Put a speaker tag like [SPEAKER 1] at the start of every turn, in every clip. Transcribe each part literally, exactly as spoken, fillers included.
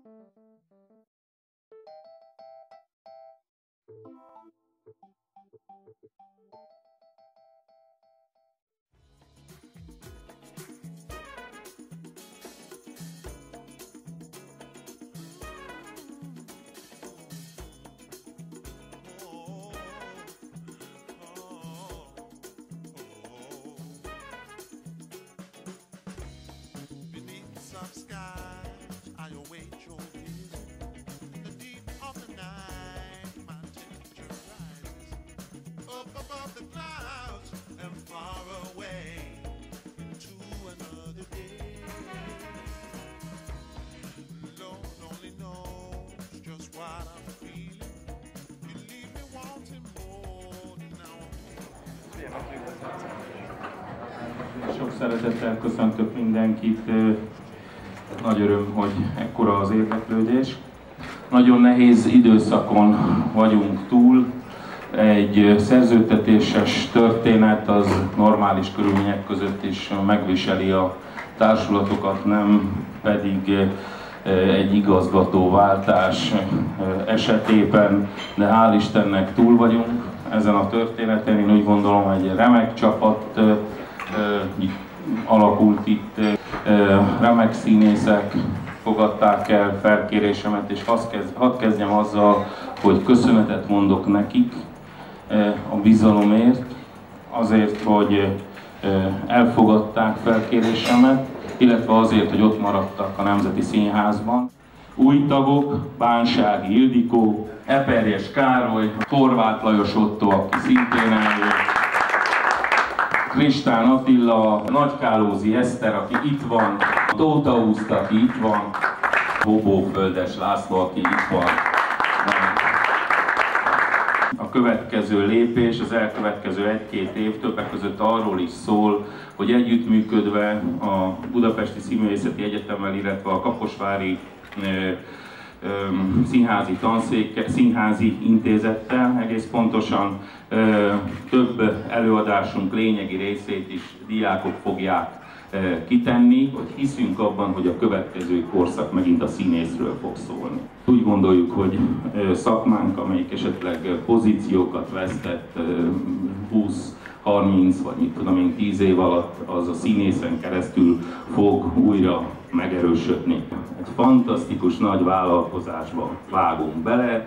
[SPEAKER 1] Skies, I await your visit. In the deep of the night, my temperature rises. Up above the clouds and far away into another day. Lord only knows just what I'm feeling. You leave me wanting more than now.
[SPEAKER 2] Sok szeretettel köszöntök mindenkit. Nagy öröm, hogy ekkora az érdeklődés. Nagyon nehéz időszakon vagyunk túl. Egy szerződtetéses történet az normális körülmények között is megviseli a társulatokat, nem pedig egy igazgatóváltás esetében, de hál' Istennek túl vagyunk ezen a történeten. Én úgy gondolom, egy remek csapat alakult itt, remek színészek fogadták el felkérésemet, és hadd kezdjem azzal, hogy köszönetet mondok nekik a bizalomért, azért, hogy elfogadták felkérésemet, illetve azért, hogy ott maradtak a Nemzeti Színházban. Új tagok: Bánsági Ildikó, Eperjes Károly, Horváth Lajos Otto, aki szintén eljött, Kristán Attila, Nagykálózi Eszter, aki itt van, Tóta Huszt, aki itt van, Hobóföldes László, aki itt van. A következő lépés, az elkövetkező egy-két év többek között arról is szól, hogy együttműködve a Budapesti Színművészeti Egyetemmel, illetve a Kaposvári színházi tanszék, színházi intézettel, egész pontosan több előadásunk lényegi részét is diákok fogják kitenni, hogy hiszünk abban, hogy a következő korszak megint a színészről fog szólni. Úgy gondoljuk, hogy szakmánk, amelyik esetleg pozíciókat vesztett húsz harminc vagy mit tudom én tíz év alatt, az a színészen keresztül fog újra megerősödni. Egy fantasztikus nagy vállalkozásba vágunk bele.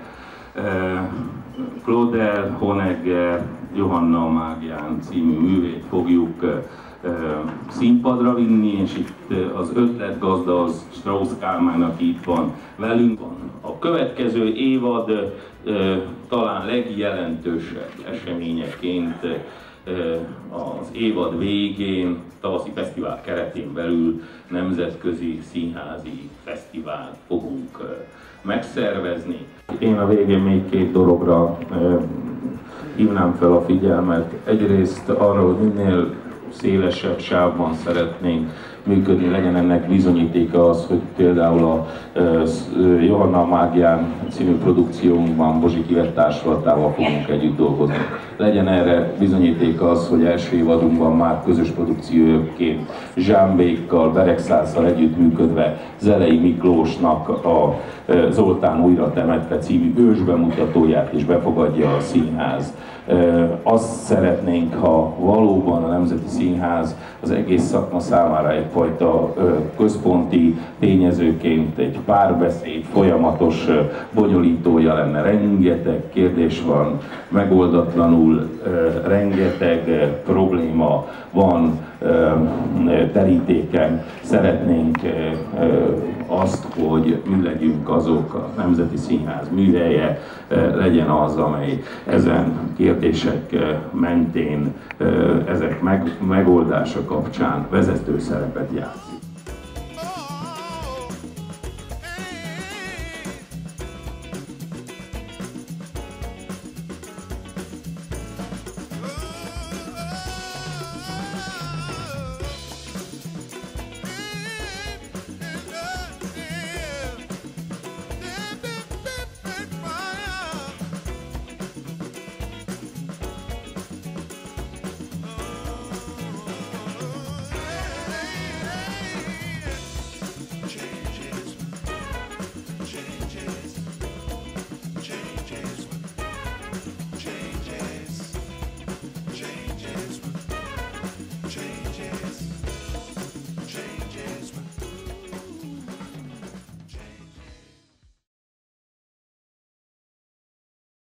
[SPEAKER 2] Claudel Honegger, Johanna Mágián című művét fogjuk színpadra vinni, és itt az ötletgazda az Strauss Kálmán, aki itt van velünk. A következő évad talán legjelentősebb eseményeként az évad végén, tavaszi fesztivál keretén belül nemzetközi színházi fesztivált fogunk megszervezni. Én a végén még két dologra hívnám fel a figyelmet. Egyrészt arra, hogy minél szélesebb sávban szeretnénk működni, legyen ennek bizonyítéka az, hogy például a Johanna Mágián című produkciónkban Bozsik Ivett társulatával fogunk együtt dolgozni. Legyen erre bizonyítéka az, hogy első évadunkban már közös produkcióként Zsámbékkal, Beregszásszal együttműködve Zelei Miklósnak a Zoltán újra temetve című ősbemutatóját is befogadja a színház. Azt szeretnénk, ha valóban a Nemzeti Színház az egész szakma számára egyfajta központi tényezőként egy párbeszéd folyamatos bonyolítója lenne. Rengeteg kérdés van megoldatlanul, rengeteg probléma van terítéken. Szeretnénk azt, hogy mi legyünk azok, a Nemzeti Színház műhelye legyen az, amely ezen kérdések mentén, ezek megoldása kapcsán vezető szerepet játszik.